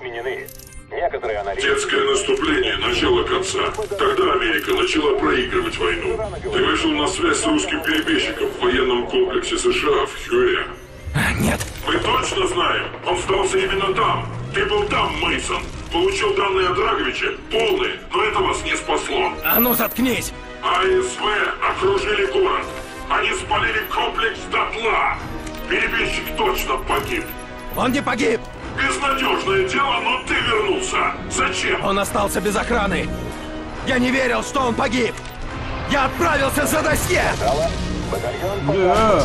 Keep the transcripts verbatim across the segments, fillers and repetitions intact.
отменены. Некоторые аналитики... Детское наступление, начало конца. Тогда Америка начала проигрывать войну. Ты вышел на связь с русским перебежчиком в военном комплексе США в Хюэ. Нет. Мы точно знаем. Он сдался именно там. Ты был там, Мейсон. Получил данные о Драговиче, полные, но это вас не спасло. А ну заткнись! АСВ окружили город. Они спалили комплекс дотла. Перебежчик точно погиб. Он не погиб! Безнадежное дело, но ты вернулся. Зачем? Он остался без охраны. Я не верил, что он погиб. Я отправился за досье. Да.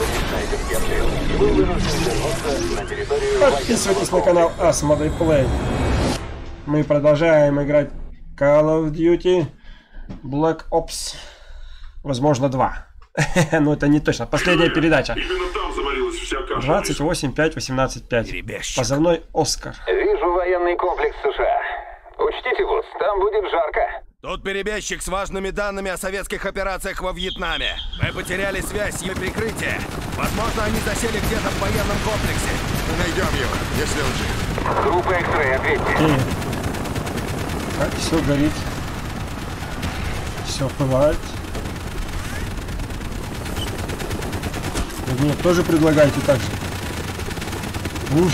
Подписывайтесь на канал Asmodee Play. Мы продолжаем играть Call of Duty Black Ops. Возможно, два. Но это не точно. Последняя передача. Именно там заварилась вся каша. двадцать восемь пять восемнадцать пять. Позывной Оскар. Вижу военный комплекс США. Учтите, босс, там будет жарко. Тут перебежчик с важными данными о советских операциях во Вьетнаме. Мы потеряли связь и прикрытие. Возможно, они засели где-то в военном комплексе. Мы найдем его, если он жив. Группа X-Ray, ответьте. Окей. Так, все горит. Все пылает. Вы мне тоже предлагаете так же? Уф.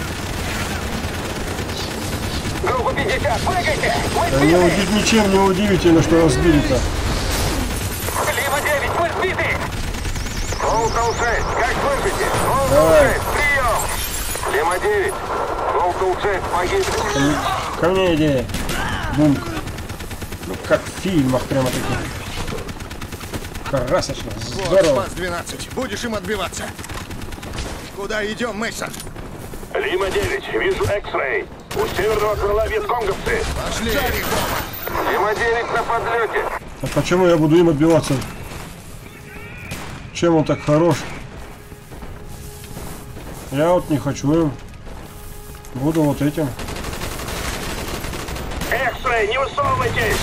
Группа пятьдесят, прыгайте! Да не уди- ничем не удивительно, что разбили-то. Лима девять, мы сбиты! Волкол шесть, как слышите? Волкол Давай. шесть, прием! Лима девять, Волкол шесть, погиб. Ко мне, ко мне идея. Бумк. Ну, как в фильмах прямо таких. Красочно, здорово. Спас двенадцать. Будешь им отбиваться. Куда идем, Мейсон? Лима девять, вижу X-Ray. У северного крыла вьетконговцы. Пошли. Лима девять на подлете. А почему я буду им отбиваться? Чем он так хорош? Я вот не хочу им. Буду вот этим. X-Ray, не высовывайтесь!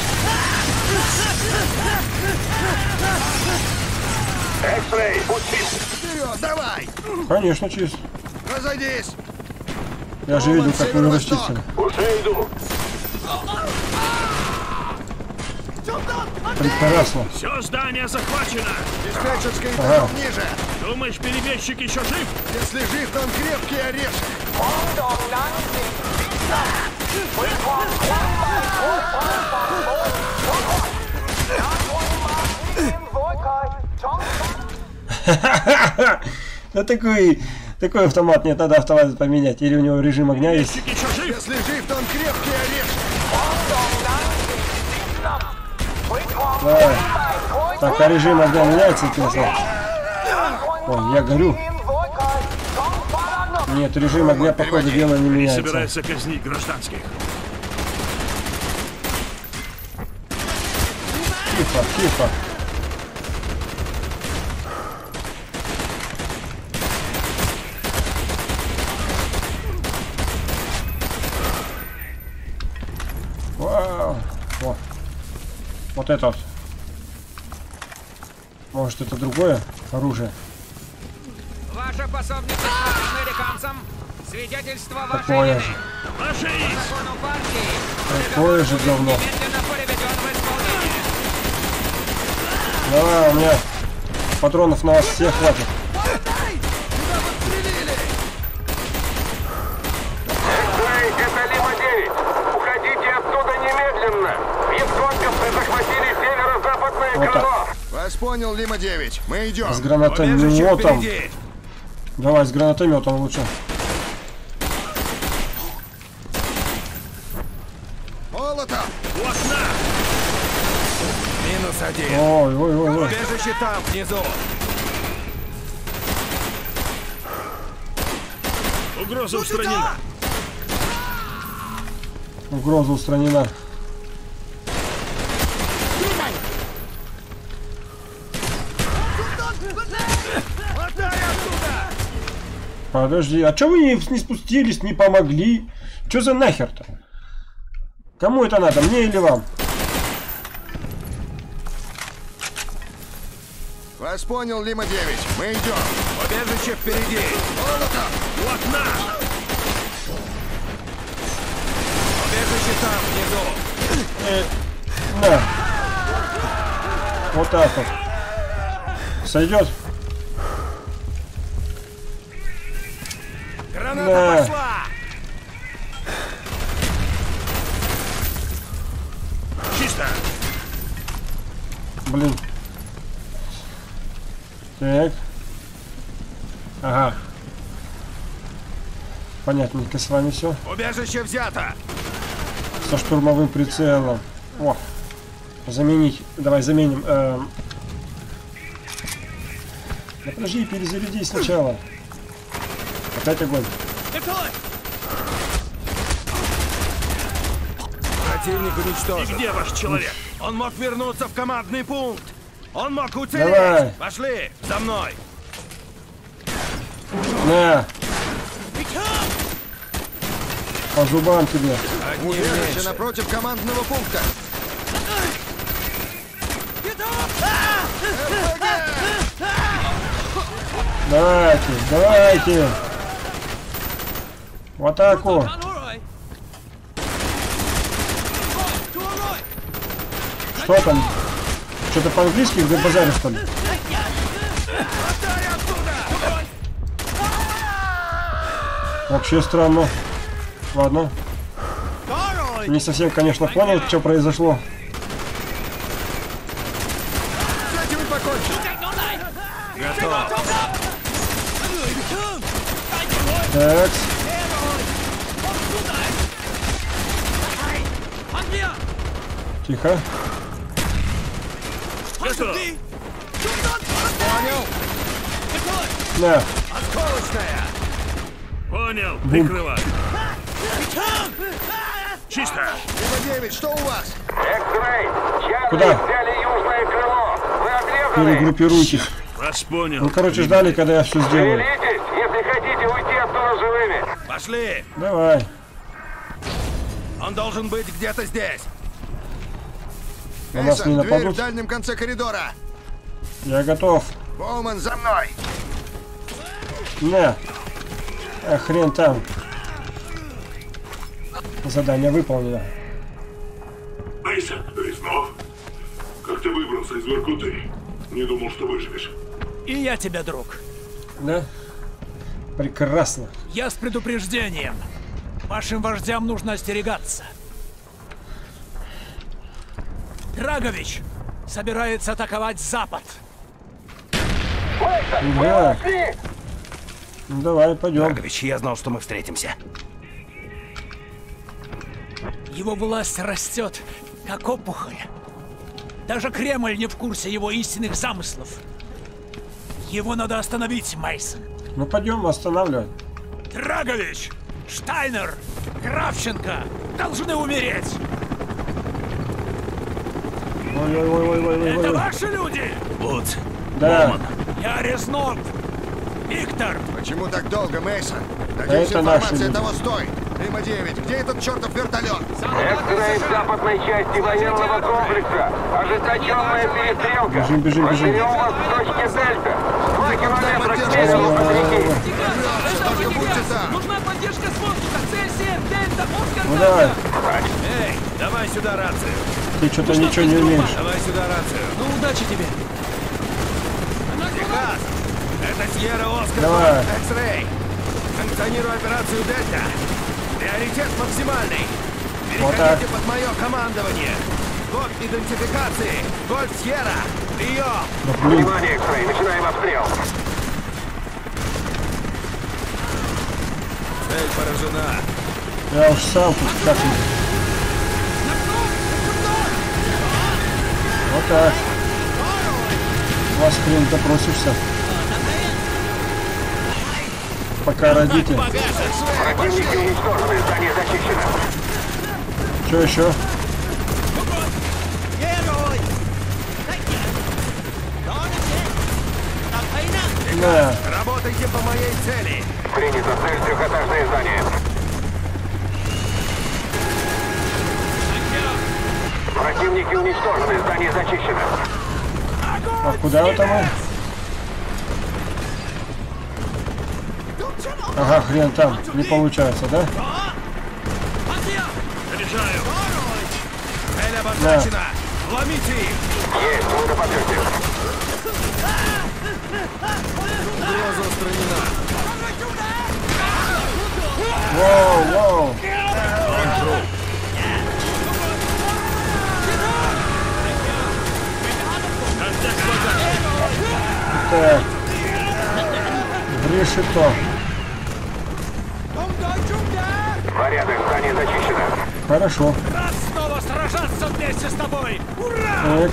X-Ray, будь чист! Вперед, давай! Конечно, чист. Разойдись! Я же видел, как вы растите. Уже иду! Прекрасно. Все здание захвачено. Диспетчерская Ага. этажом ниже. Думаешь, перебежчик еще жив? Если жив, то он крепкий орешек. Да такой, такой автомат, нет, надо автомат поменять. Или у него режим огня есть. Перебежчик еще жив? Если жив, то он крепкий орешек. Давай. Так, а режим огня меняется, интересно? Ой, я горю. Нет, режим огня, по ходу дела, не Они меняется. собираются казнить гражданских. Тихо, тихо. Вау. О. Вот это вот. Может, это другое оружие? Ваше пособничество американцам, свидетельство вашей Такое вины. же. Ложись! Закону партии. Такое же говно. Немедленно приведен в исполнение. Давай, у меня патронов на вас всех хватит. X-Ray, это Лима девять. Уходите оттуда немедленно. Вьетконговцы захватили северо-западное Вот так. крыло. Вас понял, Лима девять. Мы идем. С гранатометом. впереди. Давай, с гранатометом лучше. Молотов. У окна! Минус один. Ой, ой, ой, ой. Убежище там, внизу. Угроза устранена. Угроза устранена. Подожди, а чё вы не, не спустились, не помогли? Чё за нахер-то? Кому это надо, мне или вам? Вас понял, Лима девять. Мы идем. Убежище впереди. Молотов. У окна! Убежище там, внизу. И... На. Вот так вот. Сойдет? Граната Да. пошла! Чисто. Блин. Так. Ага. Понятненько с вами все. Убежище взято! Со штурмовым прицелом. О. Заменить. Давай заменим. Эм... Да подожди, перезаряди сначала. Опять огонь. Противник И уничтожен. где ваш человек? Он мог вернуться в командный пункт. Он мог уцелеть. Давай. Пошли, за мной. На. По зубам тебе. Одним Убежище меньше. напротив командного пункта. Давайте, давайте. В атаку. Что там? Что-то по-английски где базаре, что ли? Вообще странно. Ладно. Не совсем, конечно, понял, что произошло. С этим и покончим. Готов. Так. Тихо. Готов. На. Осколочная. Понял. Прикрывай. Чисто. Либо девять, что у вас? Экс-рей! Чарли Куда? взяли южное крыло! Вы отрезаны! Перегруппируйтесь. Вас понял. Ну, короче, ждали, когда я все сделаю. Шевелитесь, если хотите уйти оттуда живыми! Пошли. Давай. Он должен быть где-то здесь. На нас не Мейсон, дверь в нападут. дальнем конце коридора. Я готов. Боуман, за мной. На. А хрен там. Задание выполнено. Мейсон, Резнов, как ты выбрался из Воркуты? Не думал, что выживешь. И я тебя, друг. Да? Прекрасно. Я с предупреждением. Вашим вождям нужно остерегаться. Драгович собирается атаковать Запад. Да. Ну, давай, пойдем. Драгович, я знал, что мы встретимся. Его власть растет, как опухоль. Даже Кремль не в курсе его истинных замыслов. Его надо остановить, Мейсон. Ну, пойдем останавливать. Драгович, Штайнер, Кравченко должны умереть. Ой-ой-ой-ой-ой-ой. Это ваши люди? Вот. Да. Я Резнов. Виктор. Почему так долго, Мейсон? Это Надеюсь, наши информация люди. того стоит. Лима девять, где этот чертов вертолет? Экс-рей в западной части военного комплекса! Ожесточенная перестрелка! Бежим, бежим, бежим. Берем вас в точке Дельта! Два километра к северу от реки! Только будьте там. Нужна поддержка с воздуха! Цельсия, Дельта, Оскар, Ну, давай. Эй, давай сюда рацию. Ты что-то ничего не умеешь. Давай сюда рацию. Ну, удачи тебе. Техас, это Сьерра Оскар, Давай. Экс-рей. Санкционирую операцию Дельта. Приоритет максимальный. Вот так. Переходите под мое командование. Код идентификации. Гольф Сьерра. Прием. Да, блин. Внимание, Экс-рей, начинаем обстрел! Цель поражена. Я уж сам тут как-нибудь. Вот так. Вас хрен допросишься. Пока родите. Противники уничтожены, здание зачищено! Что еще? На. Работайте по моей цели. Принято, цель трехэтажное здание! Противники уничтожены, здание зачищено! А куда это мы? Ну, Ага, хрен там. Не получается, да? Это Провожаю. Цель обозначена! Ломите их! Есть, мы на подлете. Угроза устранена. Воу, воу. Так. Решето. Порядок, здание зачищено. Хорошо. Рад снова сражаться вместе с тобой! Ура! Так.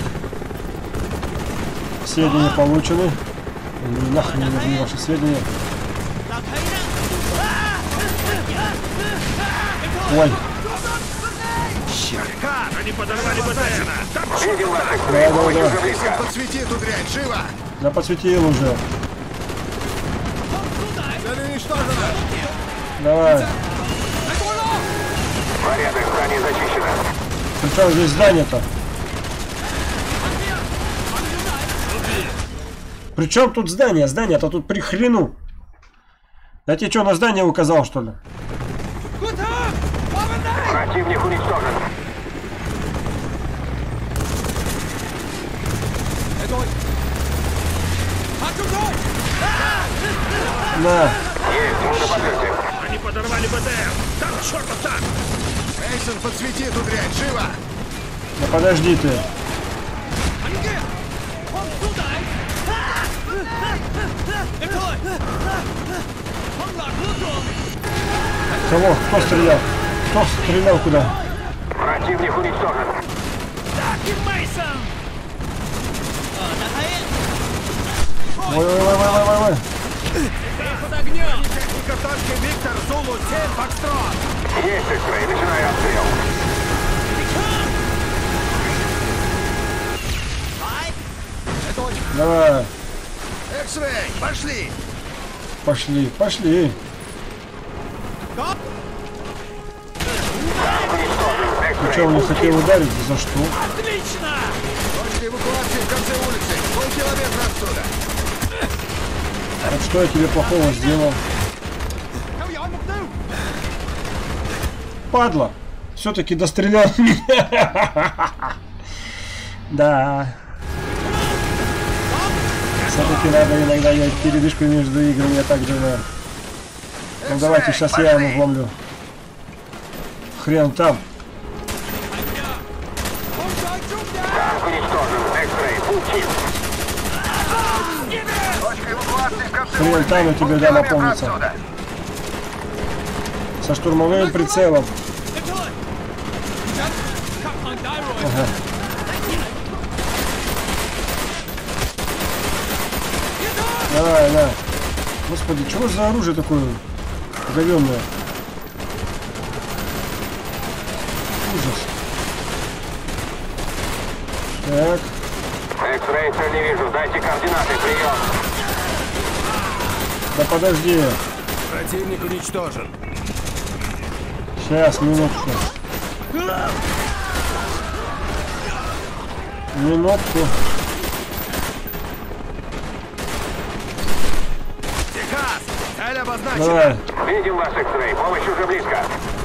Сведения получены. Нахрен не нужны ваши сведения. Ой. Они подорвали БТР. Видим вас, Да, экстрей, да, помощь да. уже близко. Подсвети эту дрянь, живо! Да подсветил уже. Цель уничтожена! Давай. Порядок, здание зачищено. Причем здесь здание-то? Причем тут здание? Здание-то тут при хрену. Я тебе что, на здание указал, что ли? Противник уничтожен. На. Есть, мы на подлете. Они подорвали БТР. Там чертов танк. Мейсон, подсвети эту дрянь, живо! Да подожди ты. Кого? Кто стрелял? Кто стрелял куда? Противник уничтожен. Ой-ой-ой-ой-ой-ой. Техника точки Виктор, Зулу, семь, Фокстрот! Есть, экстрей, начинаю обстрел. Давай. Экс-рей, пошли! Пошли, пошли. Уничтожен. Ты Экстрей, что, не хотел ударить? За что? Отлично! Точка эвакуации в конце улицы, полкилометра отсюда! Вот что я тебе плохого сделал? Падла! Все-таки дострелял меня. Да. Все-таки надо иногда делать передышку между играми, я так думаю. Ну давайте, сейчас я ему вломлю. Хрен там. танк уничтожен. Экстрей, путь. Точка эвакуации в конце Хрен улицы, там, и тебе дам полкилометра опомниться. отсюда! Со штурмовым прицелом. Ага. Давай, на. Господи, чего за оружие такое говенное? Ужас. Так. Экстрей, цель не вижу. Дайте координаты. Прием. Да подожди. Противник уничтожен. Сейчас, минутку. Минутку. Техас! Цель обозначена! Давай. Видим вас, экстрей. Помощь уже близко.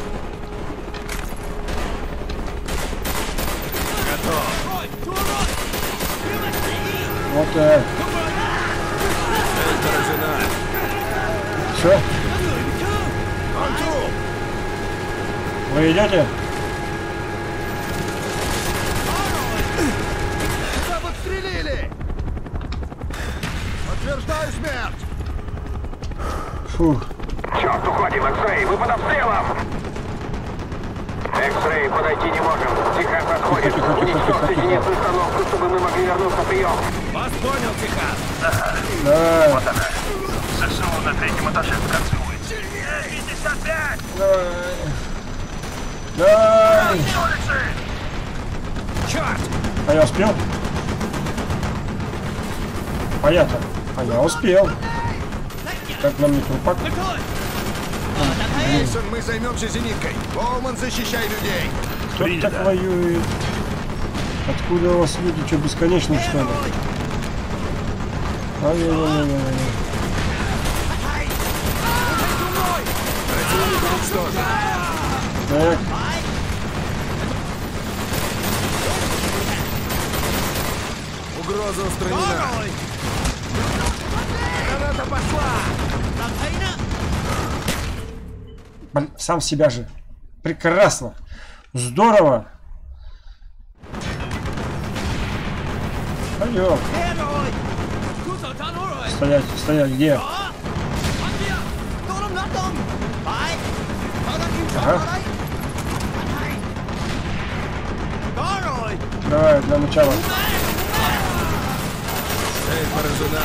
Вот так. Цель поражена. Все. Он труп! Вы идете? Тебя подстрелили! Подтверждаю смерть! Фух. Черт, уходим, экстрей. Мы под обстрелом. Экстрей, подойти не можем. Техас отходит. Тихо, тихо, тихо, тихо, Уничтожьте тихо. зенитную установку, чтобы мы могли вернуться. Прием. Вас понял, Техас! Давай. ЗСУ на третьем этаже в конце улицы. пятьдесят пять! Давай. Давай. Улицы! Черт! А я успел? А я-то? А я успел. Как нам не трупак? Мейсон, мы займемся зениткой. Боуман, защищай людей. Кто так воюет? Откуда у вас люди? Что, бесконечно, что ли? Ай-яй-яй-яй-яй. Противник уничтожен! Так. Угроза устранена. Граната пошла! Блин, сам себя же. Прекрасно. Здорово. Пойдем. Стоять, стоять, где? Ага. Давай, для начала. Цель поражена.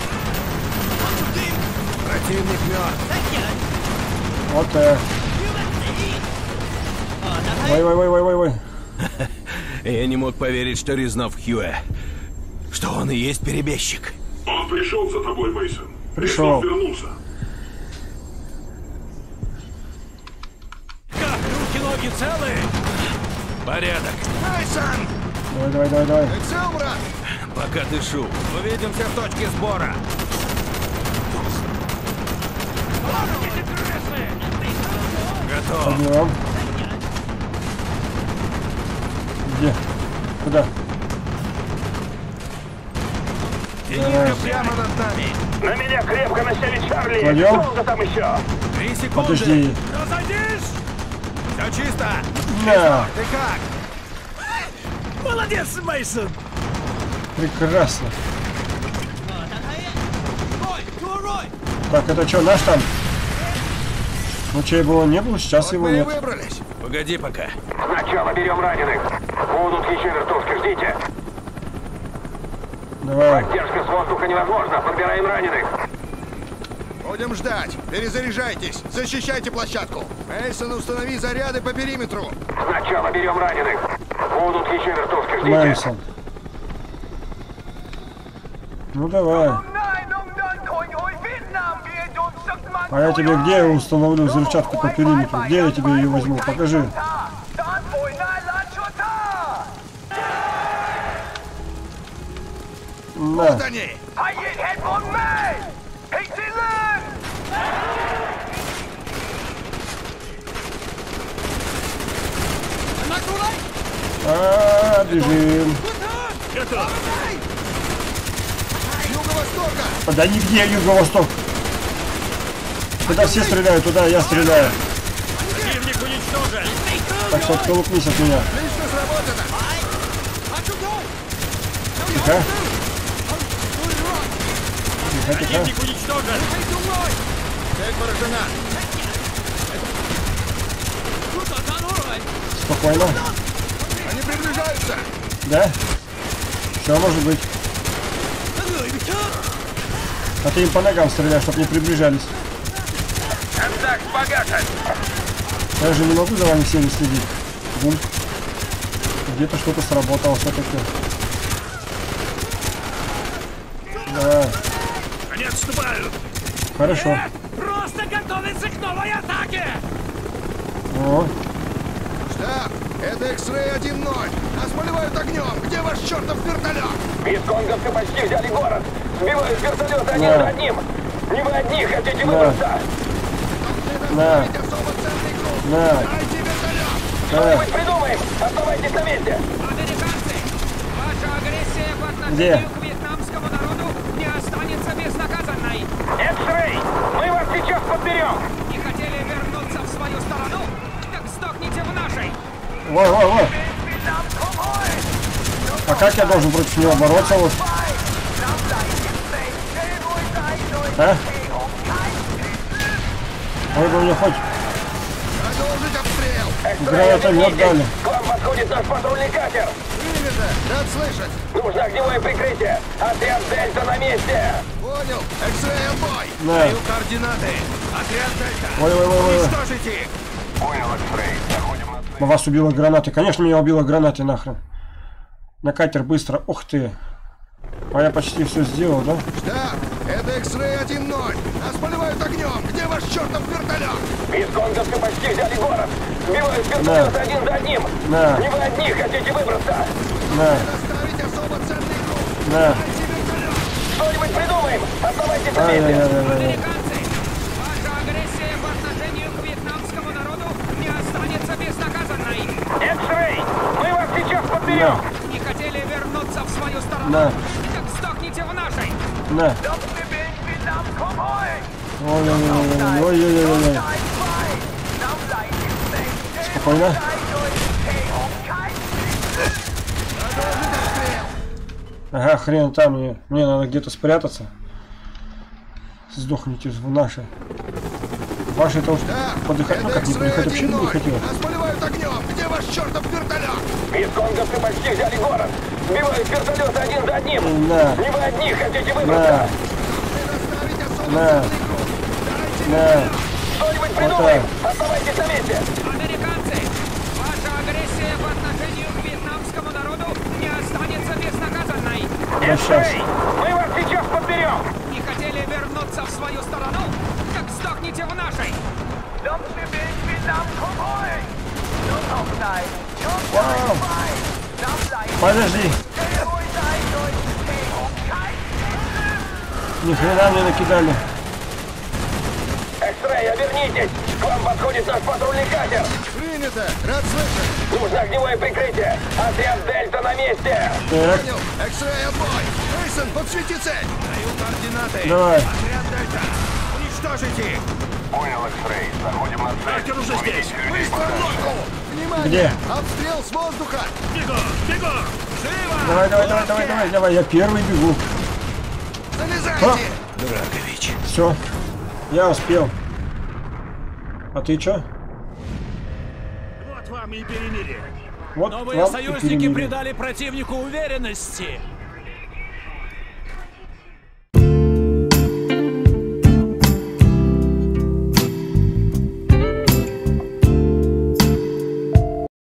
Противник мертв. Вот э. Ой, ой, ой, ой, ой, ой. Я не мог поверить, что Резнов Хьюэ. Что он и есть перебежчик. Он пришел за тобой, Мейсон. Пришел. Вернулся. Как, руки-ноги целые? Порядок. Мейсон! Давай, давай, давай, давай. Ты цел, брат? Пока дышу. Увидимся в точке сбора. Готов. Пойдем. Где? Куда? Зенитка прямо над нами. На меня крепко насели, Чарли! Пойдем? Долго там еще? Три секунды. Подожди. Разойдись. Все чисто. На. Ты как? Молодец, Мейсон! Прекрасно. Так, это что, наш там? Ну, чей было не было, сейчас его Мы и нет. выбрались. Погоди пока. Сначала берем раненых. Будут еще вертушки, ждите. Давай. Поддержка с воздуха невозможна. Подбираем раненых. Будем ждать. Перезаряжайтесь. Защищайте площадку. Мейсон, установи заряды по периметру. Сначала берем раненых. Будут еще вертушки, ждите. Мейсон. Ну давай. А я тебе где установлю взрывчатку по периметру? Где я тебе ее возьму? Покажи. На. Вот они. А, бежим. Готов. Юго-востока. Да нигде юго-восток. Куда все стреляют, туда я стреляю. Противник уничтожен. Так что оттолкнись от меня. Отлично сработано. Тихо. Тихо, тихо. Противник уничтожен. Цель поражена. Спокойно. Они приближаются. Да? Все может быть. А ты им по ногам стреляй, чтобы не приближались. Контакт погашен. Я же не могу за вами всеми следить. Бум. Где-то что-то сработало все-таки. Давай. Они отступают. Хорошо. Просто готовится к новой атаке! О, Штаб, это X-Ray один ноль. Нас поливают огнем. Где ваш чертов вертолет? Висконговцы почти взяли город. Сбивают вертолеты один Да. за одним. Не вы одни хотите Да. выбраться. на, Ведь особо ценный груз. на, Дайте вертолет. на. Что-нибудь придумаем. Оставайтесь на месте. Американцы, ваша агрессия по Где? отношению к вьетнамскому народу не останется безнаказанной. X-Ray, мы вас сейчас подберем. Не хотели вернуться в свою сторону? Так сдохните в нашей. Ой, ой, ой. А как я должен против него бороться? Вот. А? Ой, вы мне хоть Продолжить обстрел. гранатомет дали. К вам подходит наш патрульный катер. Принято. Рад слышать. Нужно огневое прикрытие. Отряд Дельта на месте. Понял. X-Ray отбой. На. Даю координаты. Отряд Дельта. Ой, ой, ой, ой. Уничтожите их. Понял, X-Ray. Заходим на... Вас убила гранатой. Конечно, меня убила гранатой нахрен. На катер быстро. Ух ты. А я почти все сделал, да? Штаб, это X-Ray один ноль. Нас поливают огнем. Где ваш чертов вертолет? Висконговцы почти взяли город. Сбивают вертолеты один за одним. На. Не вы одни хотите выбраться. На, Доставить особо ценный груз. на. Дайте вертолет. Что-нибудь придумаем. Оставайтесь на Ай, ай, месте. ай, ай, ай. Американцы, ваша агрессия по отношению к вьетнамскому народу не останется безнаказанной. X-Ray, мы вас сейчас подберем. Не хотели вернуться в свою сторону? На. Так На. Ой-ой-ой-ой-ой-ой-ой. Спокойно. Ага, хрен там мне. Мне надо где-то спрятаться. Сдохните в нашей. Ваши это уж подыхать, ну как не подыхать, вообще не хотелось. Нас поливают огнем! Где ваш чертов вертолет? Висконговцы почти взяли город. Сбивают вертолеты один за одним. На. Не вы одни хотите На. выбраться. На. На. Что-нибудь придумаем. Оставайтесь на месте. Американцы, ваша агрессия по отношению к вьетнамскому народу не останется безнаказанной. Сейчас. Мы вас сейчас подберем. Не хотели вернуться в свою сторону? Так сдохните в нашей. Вау. Подожди. Ни хрена мне накидали. Экс-рэй, обернитесь. К вам подходит наш патрульный катер. Принято! Рад слышать! Нужно огневое прикрытие. Отряд Дельта на месте. Так, Понял! Экс-рэй, отбой! Мейсон, подсвети цель! Даю координаты. давай. Отряд Дельта. Уничтожить их. Понял, Экс-рэй. Заходим на цель. Катер уже здесь. Быстро в лодку! Внимание! Где? Обстрел с воздуха! Бегом, бегом. Давай, давай, давай, давай, давай, давай. Я первый бегу. Залезайте! Драгович. Все. Я успел. А ты чё? Вот вам и перемирие. Вот Новые вам и союзники перемирие. придали противнику уверенности.